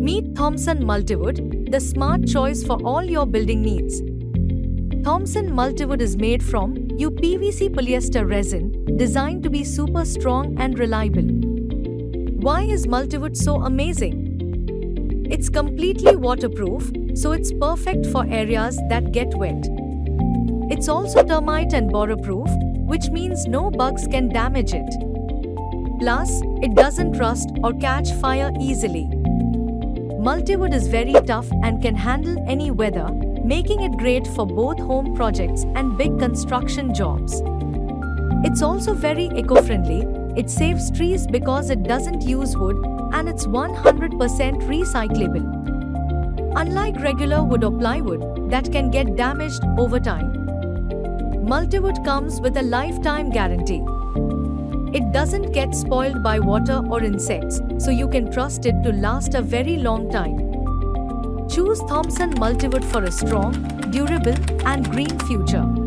Meet Thomson Multiwood, the smart choice for all your building needs. Thomson Multiwood is made from UPVC polyester resin, designed to be super strong and reliable. Why is Multiwood so amazing? It's completely waterproof, so it's perfect for areas that get wet. It's also termite and borer-proof, which means no bugs can damage it. Plus, it doesn't rust or catch fire easily. Multiwood is very tough and can handle any weather, making it great for both home projects and big construction jobs. It's also very eco-friendly. It saves trees because it doesn't use wood, and it's 100% recyclable. Unlike regular wood or plywood that can get damaged over time, Multiwood comes with a lifetime guarantee. It doesn't get spoiled by water or insects, so you can trust it to last a very long time. Choose Thomson Multiwood for a strong, durable, and green future.